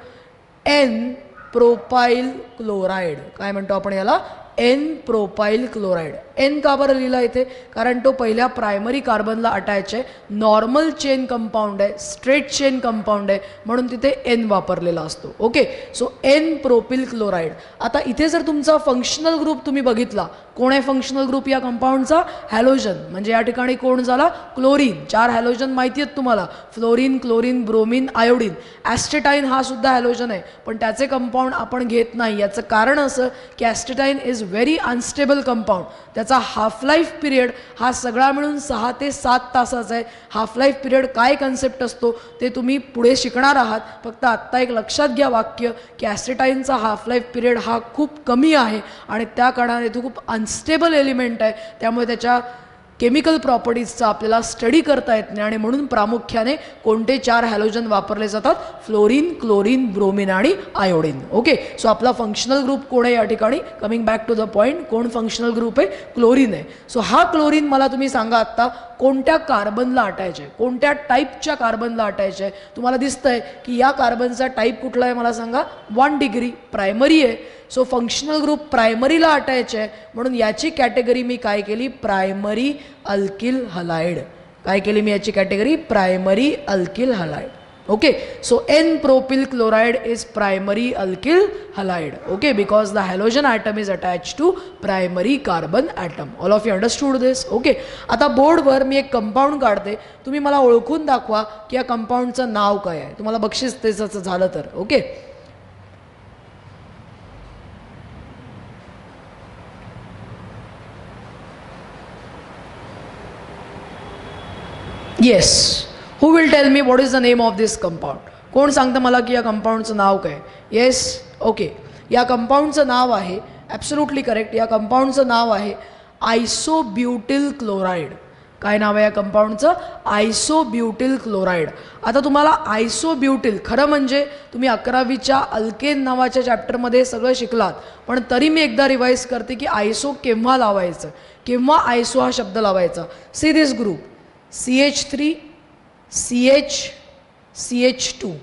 N propyl chloride. काय म्हणतो आपण याला? N propyl chloride. एन का बरं लिहिला इथे? कारण तो पहिल्या प्रायमरी कार्बनला अटॅच आहे. नॉर्मल चेन कंपाऊंड आहे, स्ट्रेट चेन कंपाऊंड आहे, म्हणून तिथे एन वापरलेला असतो. Okay, so n propyl chloride. आता इथे जर तुमचा फंक्शनल ग्रुप तुम्ही बघितला, कोण आहे फंक्शनल ग्रुप या कंपाऊंडचा? हॅलोजन. म्हणजे या ठिकाणी कोण झाला? क्लोरीन. चार हॅलोजन माहिती आहेत तुम्हाला, fluorine, chlorine, bromine, iodine. Astatine हा सुद्धा हॅलोजन आहे, पण त्याचे कंपाऊंड आपण घेत नाही. याचं कारण असं की astatine is very unstable compound. त्याचा हाफ लाईफ पिरियड हा सगळा मिळून सहा ते सात तासाचा आहे. हाफ लाईफ पिरियड काय कन्सेप्ट असतो ते तुम्ही पुढे शिकणार आहात. फक्त आत्ता एक लक्षात घ्या वाक्य की ॲस्टेटाईनचा हाफ लाईफ पिरियड हा खूप कमी आहे आणि त्या कारणाने तो खूप अनस्टेबल एलिमेंट आहे. त्यामुळे त्याच्या केमिकल प्रॉपर्टीजचा आपल्याला स्टडी करता येत नाही आणि म्हणून प्रामुख्याने कोणते चार हॅलोजन वापरले जातात? फ्लोरीन, क्लोरीन, ब्रोमीन आणि आयोडीन. ओके, सो आपला फंक्शनल ग्रुप कोण आहे या ठिकाणी? Coming back to the point, कोण फंक्शनल ग्रुप आहे? क्लोरीन आहे. सो हा क्लोरीन मला तुम्ही सांगा आत्ता कोणत्या कार्बनला अटॅच आहे? कोणत्या टाईपच्या कार्बनला अटॅच आहे? तुम्हाला दिसतंय की या कार्बनचा टाईप कुठला आहे? मला सांगा. वन डिग्री प्रायमरी आहे. सो फंक्शनल ग्रुप प्रायमरीला अटॅच आहे, म्हणून याची कॅटेगरी मी काय केली? Primary alkyl halide. काय केली मी याची category? Primary alkyl halide. Okay, so n propyl chloride is primary alkyl halide. Okay, because the halogen atom is attach to primary carbon atom. All of you understood this? Okay, आता बोर्डवर मी एक compound काढते, तुम्ही मला ओळखून दाखवा की या कंपाऊंडचं नाव काय आहे. तुम्हाला बक्षीस त्याचं झालं तर. Okay, yes, who will tell me what is the name of this compound? कोण सांगतं मला की या कंपाऊंडचं नाव काय? येस, ओके, या कंपाऊंडचं नाव आहे, ॲब्सोल्युटली करेक्ट, या कंपाऊंडचं नाव आहे आयसोब्युटिल क्लोराइड. काय नाव आहे या कंपाऊंडचं? आयसोब्युटिल क्लोराइड. आता तुम्हाला आयसोब्युटिल, खरं म्हणजे तुम्ही अकरावीच्या अल्केन नावाच्या चॅप्टरमध्ये सगळं शिकलात, पण तरी मी एकदा रिवाईज करते की आयसो केव्हा लावायचं, केव्हा आयसो हा शब्द लावायचा. C this group C H three C H C H two,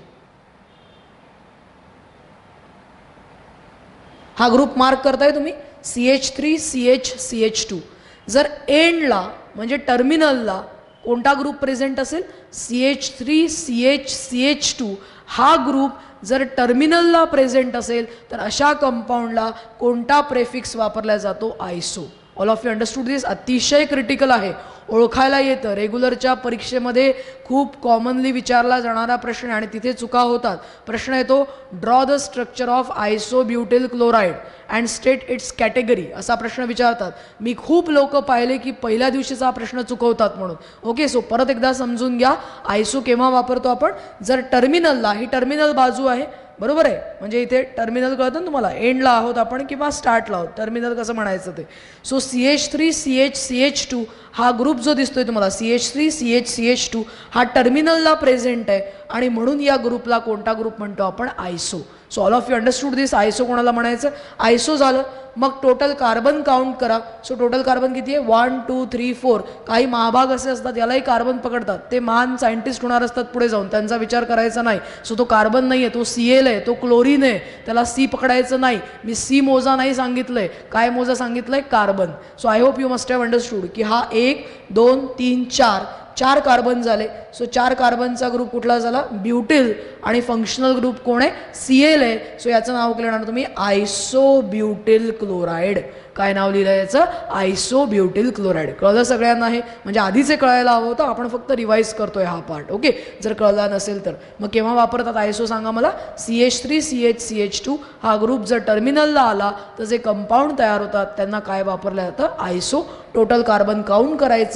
हा ग्रुप मार्क करताय तुम्ही, C H three C H C H two. जर एंडला म्हणजे टर्मिनलला कोणता ग्रुप प्रेझेंट असेल? C H three C H C H two. हा ग्रुप जर टर्मिनलला प्रेझेंट असेल तर अशा कंपाऊंडला कोणता प्रेफिक्स वापरला जातो? Iso. All of you understood this? अतिशय क्रिटिकल आहे, ओळखायला येतं. रेग्युलरच्या परीक्षेमध्ये खूप कॉमनली विचारला जाणारा प्रश्न आणि तिथे चुका होतात. प्रश्न येतो, draw the structure of isobutyl chloride and state its category, असा प्रश्न विचारतात. मी खूप लोक पाहिले की पहिल्या दिवशीचा प्रश्न चुकवतात म्हणून. ओके, सो परत एकदा समजून घ्या, आयसो केव्हा वापरतो आपण? जर टर्मिनलला, ही टर्मिनल बाजू आहे, बरोबर आहे, म्हणजे इथे टर्मिनल कळतं ना तुम्हाला, एंडला आहोत आपण किंवा स्टार्टला आहोत, टर्मिनल कसं म्हणायचं ते. So C H three C H C H two हा ग्रुप जो दिसतोय तुम्हाला, C H three C H C H two, हा टर्मिनलला प्रेझेंट आहे आणि म्हणून या ग्रुपला कोणता ग्रुप म्हणतो आपण? Iso. So all of you understood this? Iso कोणाला म्हणायचं? आयसो झालं. मग टोटल कार्बन काउंट करा. सो टोटल कार्बन किती आहे? One two three four. काही महाभाग असे असतात यालाही कार्बन पकडतात, ते महान सायंटिस्ट होणार असतात पुढे जाऊन, त्यांचा विचार करायचा नाही. सो तो कार्बन नाही आहे, तो सी एल आहे, तो क्लोरीन आहे, त्याला सी पकडायचं नाही. मी सी मोजा नाही सांगितलंय, काय मोजा सांगितलंय? Carbon. So I hope you must have understood की हा एक दोन तीन चार चार कार्बन झाले. सो चार कार्बनचा ग्रुप कुठला झाला? ब्युटिल. आणि फंक्शनल ग्रुप कोण आहे? सी एल आहे. सो याचं नाव काय लिहिणार तुम्ही? Isobutyl chloride. काय नाव लिहिलं याचं? Isobutyl chloride. कळलं सगळ्यांना हे? म्हणजे आधीचे कळायला हवं होतं, आपण फक्त रिवाईज करतोय हा पार्ट. ओके, जर कळला नसेल तर. मग केव्हा वापरतात आयसो सांगा मला? C H three C H C H two हा ग्रुप जर टर्मिनलला आला तर जे कंपाऊंड तयार होतात त्यांना काय वापरलं जातं? आयसो. टोटल कार्बन काउंट करायचे,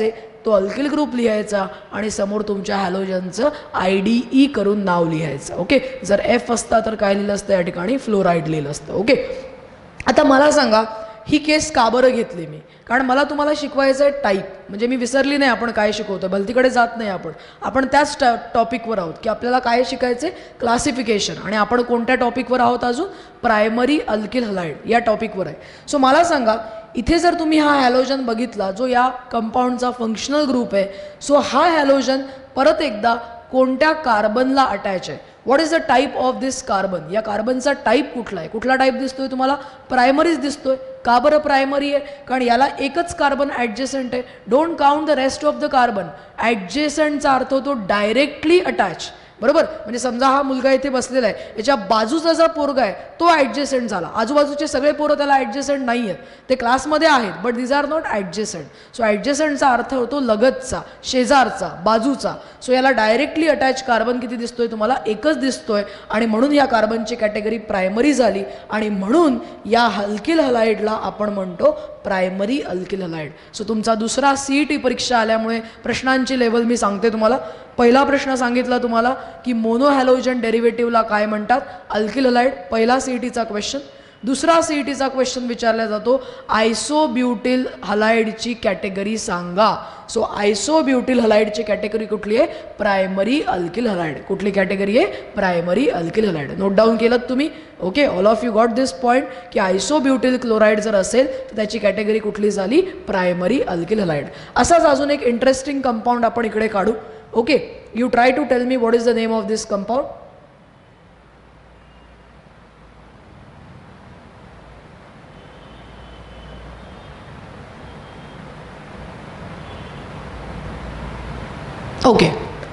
तो अल्किल ग्रुप लिहायचा आणि समोर तुमच्या हॅलोजनचं आय डी ई करून नाव लिहायचं. ओके, जर एफ असता तर काय लिहिलं असतं या ठिकाणी फ्लोराईड लिहिलं असतं. ओके, आता मला सांगा ही केस का बरं घेतली मी, कारण मला तुम्हाला शिकवायचं आहे टाईप, म्हणजे मी विसरली नाही आपण काय शिकवतो, भलतीकडे जात नाही आपण आपण त्याच ट टॉपिकवर आहोत की आपल्याला काय शिकायचं आहे, क्लासिफिकेशन. आणि आपण कोणत्या टॉपिकवर आहोत अजून, प्रायमरी अल्किल हलाइड या टॉपिकवर आहे. सो मला सांगा इथे जर तुम्ही हा हॅलोजन बघितला जो या कंपाऊंडचा फंक्शनल ग्रुप आहे, सो हा हॅलोजन परत एकदा कोणत्या कार्बनला अटॅच आहे, what is the type of this carbon, या कार्बनचा टाईप कुठला आहे, कुठला टाईप दिसतोय तुम्हाला, प्रायमरीच दिसतोय. का बरं प्रायमरी आहे, कारण याला एकच कार्बन ॲडजेसंट आहे. Don't count the rest of the carbon. ॲडजेसंटचा अर्थ होतो डायरेक्टली अटॅच, बरोबर. म्हणजे समजा हा मुलगा इथे बसलेला आहे, याच्या बाजूचा जो पोरगा आहे तो ॲडजेसंट झाला, आजूबाजूचे सगळे पोरं त्याला ॲडजेसंट नाही आहेत, ते क्लासमध्ये आहेत but these are not adjacent. So ॲडजेसंटचा अर्थ होतो लगतचा, शेजारचा, बाजूचा. सो याला डायरेक्टली अटॅच कार्बन किती दिसतोय तुम्हाला, एकच दिसतोय. आणि म्हणून या कार्बनची कॅटेगरी प्रायमरी झाली आणि म्हणून या अल्किल हलाइडला आपण म्हणतो प्रायमरी अल्किल हलाइड. सो तुमचा दुसरा सी ई टी परीक्षा आल्यामुळे प्रश्नांची लेवल मी सांगते तुम्हाला. पहिला प्रश्न सांगितला तुम्हाला की मोनोहॅलोजन डेरिव्हेटिव्हला काय म्हणतात, अल्किल हलाइड, पहिला सी ई टीचा क्वेश्चन. दुसरा सी ई टीचा क्वेश्चन विचारला जातो आयसोब्युटिल हलाइडची कॅटेगरी सांगा. सो आयसोब्युटिल हलाइडची कॅटेगरी कुठली आहे, प्रायमरी अल्किल हलाइड. कुठली कॅटेगरी आहे, primary alkyl halide. Note down केलं तुम्ही. Okay, all of you got this point की आयसोब्युटिल क्लोराइड जर असेल तर त्याची कॅटेगरी कुठली झाली, प्रायमरी अल्किल हलाइड. असाच अजून एक इंटरेस्टिंग कंपाऊंड आपण इकडे काढू. Okay, you try to tell me what is the name of this compound. Okay,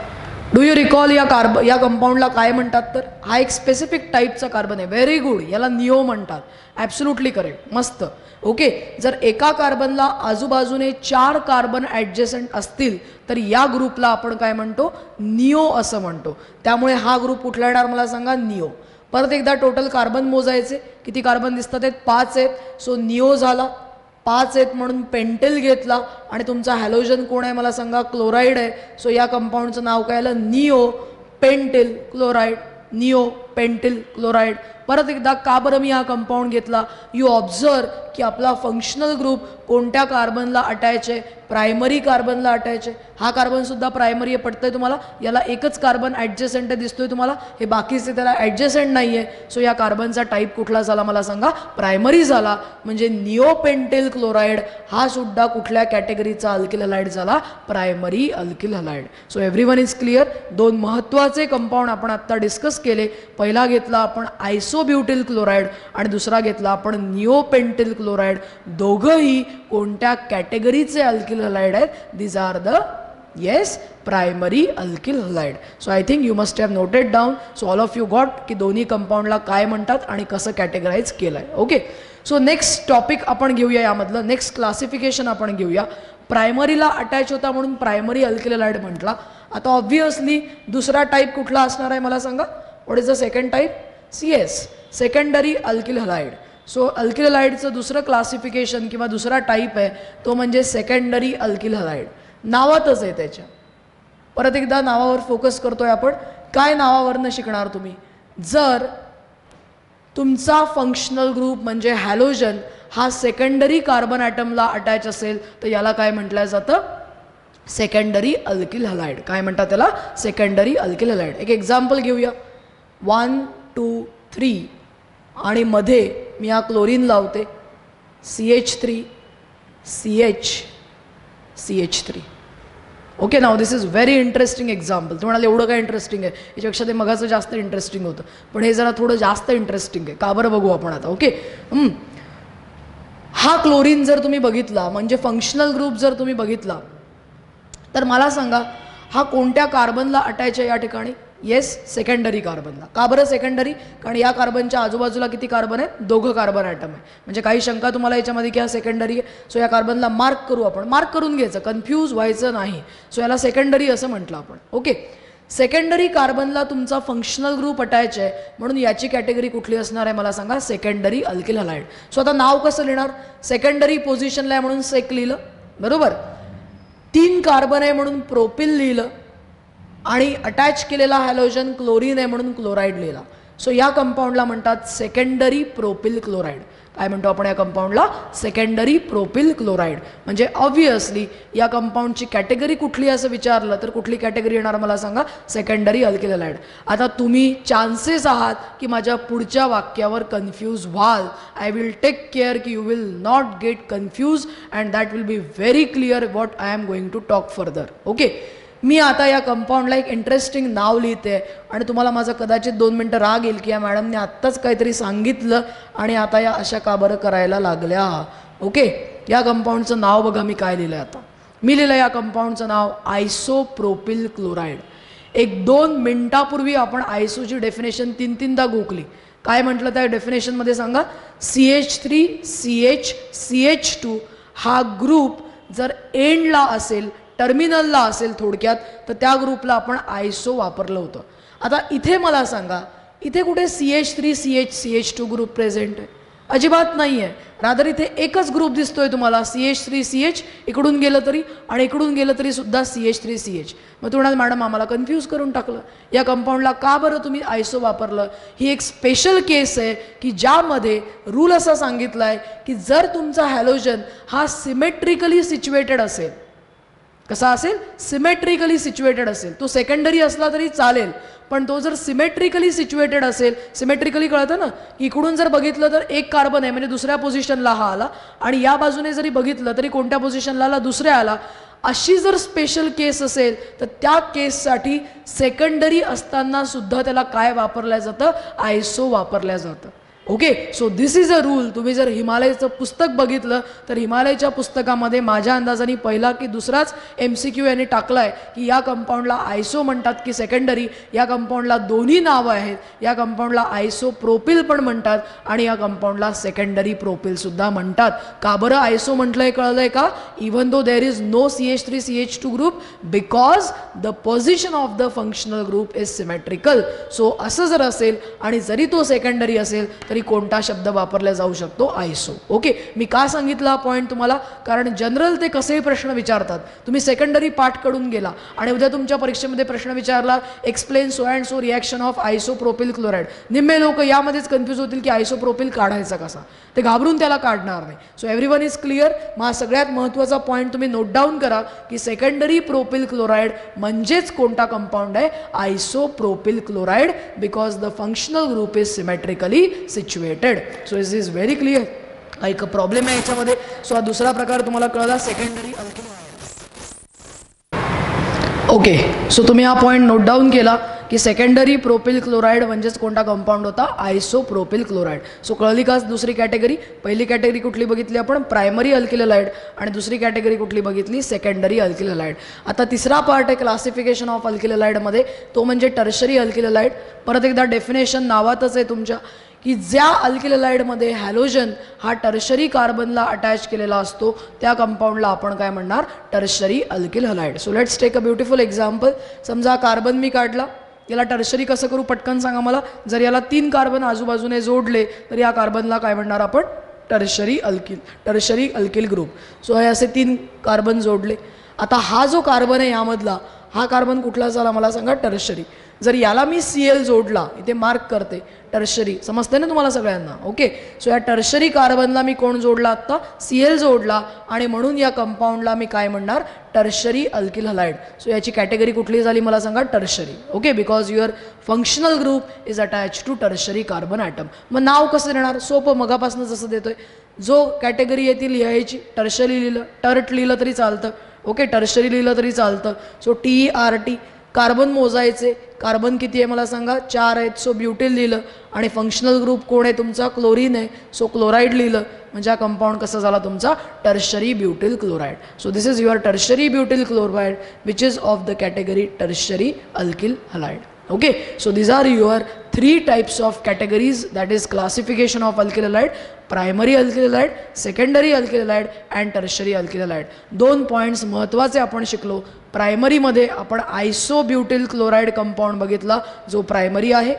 do you recall या कार्ब या कंपाऊंडला काय म्हणतात, तर हा एक स्पेसिफिक टाईपचा कार्बन आहे. व्हेरी गुड, याला निओ म्हणतात. ॲब्सोल्युटली करेक्ट, मस्त. ओके, जर एका कार्बनला आजूबाजूने चार कार्बन ॲडजेसंट असतील तर या ग्रुपला आपण काय म्हणतो, निओ असं म्हणतो. त्यामुळे हा ग्रुप कुठला येणार मला सांगा, निओ. परत एकदा टोटल कार्बन मोजायचे, किती कार्बन दिसतात आहेत, पाच आहेत. सो निओ झाला, पाच आहेत म्हणून पेंटेल घेतला आणि तुमचा हॅलोजन कोण आहे मला सांगा, क्लोराईड आहे. सो या कंपाऊंडचं नाव काय आलं, neo pentyl chloride. Neo pentyl chloride. परत एकदा का बरं मी हा कंपाऊंड घेतला, यू ऑब्झर्व की आपला फंक्शनल ग्रुप कोणत्या कार्बनला अटॅच आहे, प्रायमरी कार्बनला अटॅच आहे. हा कार्बनसुद्धा प्रायमरी आहे, पडतंय तुम्हाला. याला एकच कार्बन ॲडजेसंट दिसतोय तुम्हाला, हे बाकीचे त्याला ॲडजेसंट नाही आहे. सो या कार्बनचा टाईप कुठला झाला मला सांगा, प्रायमरी झाला. म्हणजे निओपेंटेल क्लोराईड हा सुद्धा कुठल्या कॅटेगरीचा अल्किल हलाइड झाला, primary alkyl halide. So everyone is clear. दोन महत्त्वाचे कंपाऊंड आपण आत्ता डिस्कस केले. पहिला घेतला आपण आयसोब्युटिल क्लोराईड आणि दुसरा घेतला आपण निओपेंटेल क्लोराईड. दोघंही कोणत्या कॅटेगरीचे अल्किल हलाइड आहेत, these are the yes primary alkyl halide. So I think you must have noted down. So all of you got की दोन्ही कंपाऊंडला काय म्हणतात आणि कसं कॅटेगराईज केलं आहे. ओके, सो नेक्स्ट टॉपिक आपण घेऊया, यामधलं नेक्स्ट क्लासिफिकेशन आपण घेऊया. प्रायमरीला अटॅच होता म्हणून प्रायमरी अल्किल हलाइड म्हटला. आता ऑब्व्हियसली दुसरा टाईप कुठला असणार आहे मला सांगा, what is the second type, C S secondary alkyl halide. So alkyl हलाइडचं दुसरं क्लासिफिकेशन किंवा दुसरा टाईप आहे तो म्हणजे सेकंडरी अल्किल हलाइड. नावातच आहे त्याच्या. परत एकदा नावावर फोकस करतोय आपण. काय नावावरनं शिकणार तुम्ही, जर तुमचा फंक्शनल ग्रुप म्हणजे हॅलोजन हा सेकंडरी कार्बन ॲटमला अटॅच असेल तर याला काय म्हटलं जातं, सेकंडरी अल्किल हलाइड. काय म्हणतात त्याला, सेकंडरी अल्किल हलाइड. एक एक्झाम्पल घेऊया. वन टू थ्री आणि मध्ये मी हा क्लोरीन लावते, C H three C H C H three. Okay, नाव this is very interesting example. तुम्हाला एवढं काय इंटरेस्टिंग आहे, याच्यापेक्षा ते मगाचं जास्त इंटरेस्टिंग होतं, पण हे जरा थोडं जास्त इंटरेस्टिंग आहे. का बरं बघू आपण आता. ओके, हा क्लोरीन जर तुम्ही बघितला म्हणजे फंक्शनल ग्रुप जर तुम्ही बघितला तर मला सांगा हा कोणत्या कार्बनला अटॅच आहे या ठिकाणी, येस सेकंडरी कार्बनला. का बरं सेकंडरी, कारण या कार्बनच्या आजूबाजूला किती कार्बन आहेत, दोघं कार्बन ॲटम आहे. म्हणजे काही शंका तुम्हाला याच्यामध्ये की हा सेकंडरी आहे. सो या कार्बनला मार्क करू आपण, मार्क करून घ्यायचं, कन्फ्यूज व्हायचं नाही. सो याला सेकंडरी असं म्हटलं आपण. ओके, सेकंडरी कार्बनला तुमचा फंक्शनल ग्रुप अटॅच आहे म्हणून याची कॅटेगरी कुठली असणार आहे मला सांगा, सेकंडरी अल्किल हलाइड. सो आता नाव कसं लिहिणार, सेकंडरी पोझिशनला आहे म्हणून सेक लिहिलं, बरोबर. तीन कार्बन आहे म्हणून प्रोपिल लिहिलं आणि अटॅच केलेला हॅलोजन क्लोरीन आहे म्हणून क्लोराईड लिहिला. सो या कंपाऊंडला म्हणतात सेकंडरी प्रोपिल क्लोराईड. काय म्हणतो आपण या कंपाऊंडला? Secondary propyl chloride. म्हणजे ऑब्व्हियसली या कंपाऊंडची कॅटेगरी कुठली असं विचारलं तर कुठली कॅटेगरी येणार मला सांगा? Secondary alkyl halide. आता तुम्ही चान्सेस आहात की माझ्या पुढच्या वाक्यावर कन्फ्यूज व्हाल. आय विल टेक केअर की you will not get confuse and that will be very clear what I am going to talk further. Okay, मी आता या कंपाऊंडला एक इंटरेस्टिंग नाव लिहिते आणि तुम्हाला माझा कदाचित दोन मिनटं राग येईल की या मॅडमने आत्ताच काहीतरी सांगितलं आणि आता या अशा का बरं करायला लागल्या. ओके, या कंपाऊंडचं नाव बघा मी काय लिहिलं आहे. आता मी लिहिलं या कंपाऊंडचं नाव आयसोप्रोपिल क्लोराईड. एक दोन मिनटापूर्वी आपण आयसोची डेफिनेशन तीन तीनदा गोखली. काय म्हटलं त्या डेफिनेशनमध्ये सांगा? C H three C H C H two हा ग्रुप जर एंडला असेल, टर्मिनलला असेल थोडक्यात, तर त्या ग्रुपला आपण आयसो वापरलं होतं. आता इथे मला सांगा, इथे कुठे C H three C H C H two group present आहे? अजिबात नाही आहे. रादर इथे एकच ग्रुप दिसतोय तुम्हाला, C H three C H. इकडून गेलं तरी आणि इकडून गेलं तरी सुद्धा C H three C H. मग तुम्हाला मॅडम आम्हाला कन्फ्यूज करून टाकलं. या कंपाऊंडला का बरं तुम्ही आयसो वापरलं? ही एक स्पेशल केस आहे की ज्यामध्ये रूल असा सांगितला आहे की जर तुमचा हॅलोजन हा सिमेट्रिकली सिच्युएटेड असेल, कसा असेल? सिमेट्रिकली सिच्युएटेड असेल. तो सेकंडरी असला तरी चालेल, पण तो जर सिमेट्रिकली सिच्युएटेड असेल, सिमेट्रिकली कळतं ना की इकडून जर बघितलं तर एक कार्बन आहे म्हणजे दुसऱ्या पोझिशनला हा आला आणि या बाजूने जरी बघितलं तरी कोणत्या पोझिशनला आला? दुसऱ्या आला. अशी जर स्पेशल केस असेल तर त्या केससाठी सेकंडरी असताना सुद्धा त्याला काय वापरलं जातं? आयसो वापरलं जातं. Okay, so this is a rule. तुम्ही जर हिमालयचं पुस्तक बघितलं तर हिमालयच्या पुस्तकामध्ये माझ्या अंदाजाने पहिला की दुसराच एम सी क्यू यांनी टाकला आहे की या कंपाऊंडला आयसो म्हणतात की सेकंडरी. या कंपाऊंडला दोन्ही नावं आहेत. या कंपाऊंडला आयसो प्रोपिल पण म्हणतात आणि या कंपाऊंडला सेकंडरी प्रोपिलसुद्धा म्हणतात. का बरं आयसो म्हटलं आहे कळलं आहे का? Even though there is no C H three C H two group because the position of the functional group is symmetrical. So असं जर असेल आणि जरी तो सेकंडरी असेल तरी कोणता शब्द वापरला जाऊ शकतो? आयसो. ओके, मी का सांगितलं हा पॉईंट तुम्हाला? कारण जनरल ते कसेही प्रश्न विचारतात. तुम्ही सेकंडरी पार्ट कडून गेला आणि उद्या तुमच्या परीक्षेमध्ये प्रश्न विचारला explain so and so reaction of isopropyl chloride. निम्मे लोक यामध्येच कन्फ्यूज होतील की आयसोप्रोपिल काढायचा कसा, ते घाबरून त्याला काढणार नाही. So everyone is clear. मग सगळ्यात महत्त्वाचा पॉईंट तुम्ही नोट डाऊन करा की सेकंडरी प्रोपिल क्लोराईड म्हणजेच कोणता कंपाऊंड आहे? Isopropyl chloride, because the functional group is symmetrically situated. So is is very clear. काही प्रॉब्लेम आहे याच्यामध्ये? सो हा दुसरा प्रकार तुम्हाला कळला, सेकंडरी अल्किल. ओके, सो तुम्ही हा पॉईंट नोट डाऊन केला की सेकंडरी प्रोपिल क्लोराईड म्हणजेच कोणता कंपाऊंड होता? Isopropyl chloride. सो कळली का दुसरी कॅटेगरी? पहिली कॅटेगरी कुठली बघितली आपण? Primary alkyl halide. आणि दुसरी कॅटेगरी कुठली बघितली? Secondary alkyl halide. आता तिसरा पार्ट आहे क्लासिफिकेशन ऑफ अल्किल हलाइडमध्ये, तो म्हणजे टर्शरी अल्किल हलाइड. परत एकदा डेफिनेशन नावातच आहे तुमच्या की ज्या अल्किल हलाइडमध्ये हॅलोजन हा टर्शरी कार्बनला अटॅच केलेला असतो त्या कंपाऊंडला आपण काय म्हणणार? Tertiary alkyl halide. So let's take a beautiful example. समजा कार्बन मी काढला, याला टर्शरी कसं करू पटकन सांगा मला. जर याला तीन कार्बन आजूबाजूने जोडले तर या कार्बनला काय म्हणणार आपण? Tertiary alkyl, tertiary alkyl group. So हे असे तीन कार्बन जोडले. आता हा जो कार्बन आहे यामधला, हा कार्बन कुठला झाला मला सांगा? टर्शरी. जर याला मी सी एल जोडला, इथे मार्क करते, टर्शरी. समजते ना तुम्हाला सगळ्यांना? ओके, सो या टर्शरी कार्बनला मी कोण जोडला? आत्ता सी एल जोडला आणि म्हणून या कंपाऊंडला मी काय म्हणणार? Tertiary alkyl halide. सो याची कॅटेगरी कुठली झाली मला सांगा? Tertiary. Okay, because your functional group is attach to tertiary carbon atom. मग नाव कसं देणार? सोपं, मगापासून जसं देतोय. जो कॅटेगरी येतील लिहायची, टर्शरी लिहिलं, टर्ट लिहिलं तरी चालतं. ओके, टर्शरी लिहिलं तरी चालतं. So T R T. Carbon मोजायचे, कार्बन किती आहे मला सांगा? चार आहेत. सो ब्युटिल लिहिलं आणि फंक्शनल ग्रुप कोण आहे तुमचा? क्लोरीन आहे. सो क्लोराईड लिहिलं म्हणजे हा कंपाऊंड कसा झाला तुमचा? Tertiary butyl chloride. So this is your tertiary butyl chloride which is of the category tertiary alkyl halide. Okay, so these are your three types of categories, that is classification of alkyl halide: primary alkyl halide, secondary alkyl halide and tertiary alkyl halide. दोन points महत्त्वाचे आपण शिकलो. Primary मध्ये आपण आयसोब्युटिल chloride compound बघितला जो primary आहे.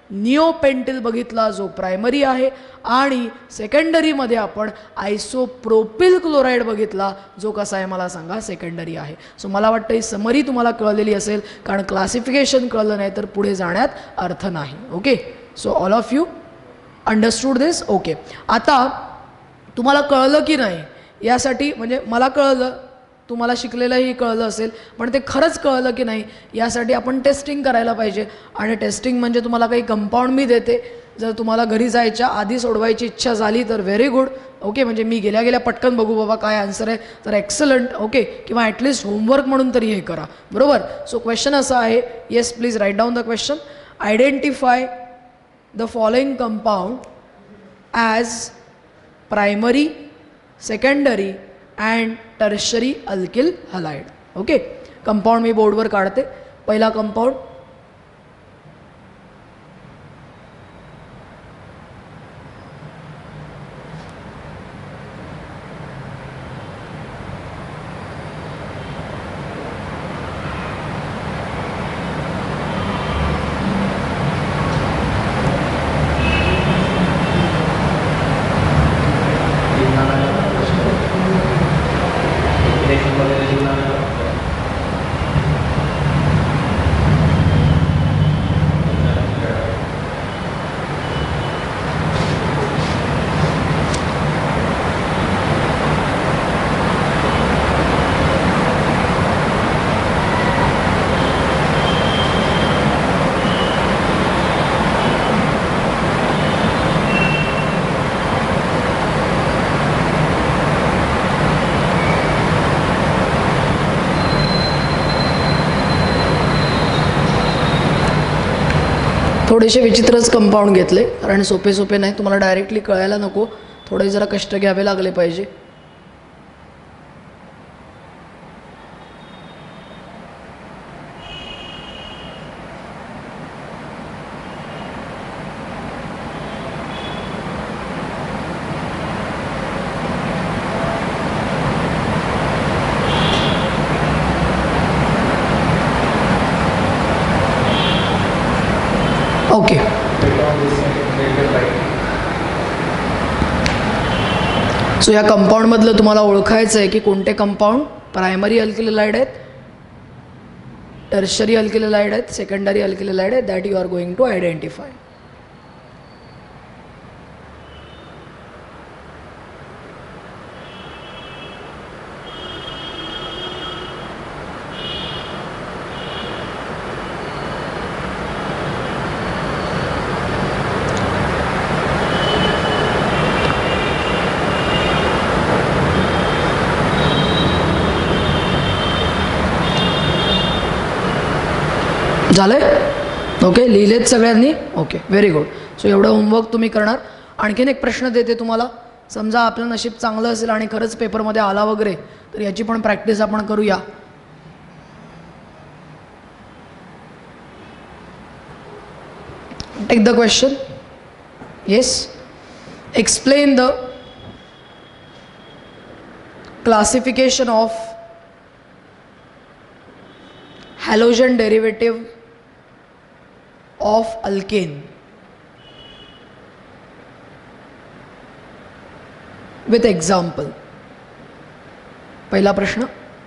निओपेंटिल बघितला जो प्रायमरी आहे आणि सेकंडरीमध्ये आपण आयसोप्रोपिल क्लोराईड बघितला जो कसा आहे मला सांगा सेकंडरी आहे. सो मला वाटतं ही समरी तुम्हाला कळलेली असेल कारण क्लासिफिकेशन कळलं नाही तर पुढे जाण्यात अर्थ नाही. Okay so all of you understood this. Okay आता तुम्हाला कळलं की नाही यासाठी म्हणजे मला कळलं तुम्हाला शिकलेलंही कळलं असेल पण ते खरंच कळलं की नाही यासाठी आपण टेस्टिंग करायला पाहिजे आणि टेस्टिंग म्हणजे तुम्हाला काही कंपाऊंड मी देते जर तुम्हाला घरी जायच्या आधी सोडवायची इच्छा झाली तर व्हेरी गुड. ओके म्हणजे मी गेल्या गेल्या पटकन बघू बाबा काय आन्सर आहे तर एक्सलंट. ओके किंवा ॲटलिस्ट होमवर्क म्हणून तरी हे करा बरोबर. सो क्वेश्चन असा आहे yes please write down the question. Identify the following compound as primary secondary and tertiary alkyl halide. Okay compound मी बोर्डवर काढते. पहिला कंपाऊंड थोडेसे विचित्रच कंपाऊंड घेतले कारण सोपे सोपे नाही तुम्हाला डायरेक्टली कळायला नको थोडे जरा कष्ट घ्यावे लागले पाहिजे. ओके सो या कंपाऊंडमधलं तुम्हाला ओळखायचं आहे की कोणते कंपाऊंड प्रायमरी अल्किल हलाइड आहेत टर्शरी अल्किल हलाइड आहेत सेकंडरी अल्किल हलाइड आहेत that you are going to identify. झालंय ओके लिहिलेत सगळ्यांनी. Okay very good. सो एवढं होमवर्क तुम्ही करणार. आणखीन एक प्रश्न देते तुम्हाला. समजा आपलं नशीब चांगलं असेल आणि खरंच पेपरमध्ये आला वगैरे तर याची पण प्रॅक्टिस आपण करूया. Take the question. Yes explain the classification of halogen derivative of alkane with example. पहिला प्रश्न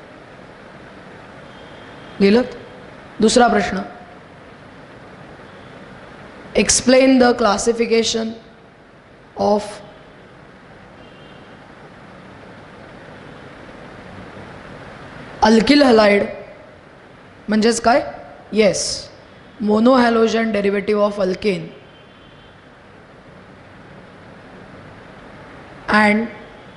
लिहिलत. दुसरा प्रश्न explain the classification of alkyl halide म्हणजेच काय yes monohalogen derivative of alkane and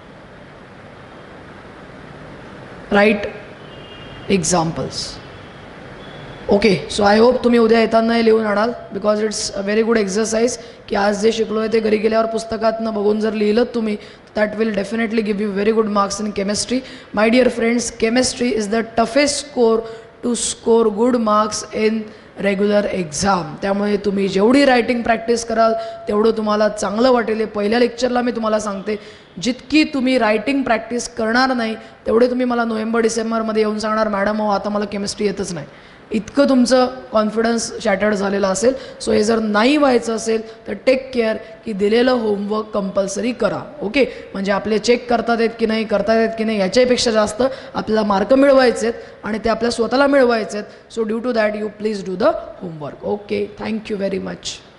write examples. Okay so I hope तुम्ही उद्या येताना लिहून आणाल because it's a very good exercise की आज जे शिकलो आहे ते घरी गेल्यावर पुस्तकातनं बघून जर लिहिलं तुम्ही that will definitely give you very good marks in chemistry. My dear friends chemistry is the toughest score to score good marks in regular exam. त्यामुळे तुम्ही जेवढी रायटिंग प्रॅक्टिस कराल तेवढं तुम्हाला चांगलं वाटेल. पहिल्या लेक्चरला मी तुम्हाला सांगते जितकी तुम्ही रायटिंग प्रॅक्टिस करणार नाही तेवढे तुम्ही मला नोव्हेंबर डिसेंबरमध्ये येऊन सांगणार मॅडम हो आता मला केमिस्ट्री येतच नाही, इतकं तुमचं कॉन्फिडन्स शॅटर्ड झालेलं असेल. सो हे जर नाही व्हायचं असेल तर टेक केअर की दिलेलं होमवर्क कंपल्सरी करा. ओके, म्हणजे आपले चेक करतात आहेत की नाही करतात आहेत की नाही याच्यापेक्षा जास्त आपल्याला मार्क मिळवायचे आहेत आणि ते आपल्या स्वतःला मिळवायचे आहेत. So due to that you please do the homework. Okay, thank you very much.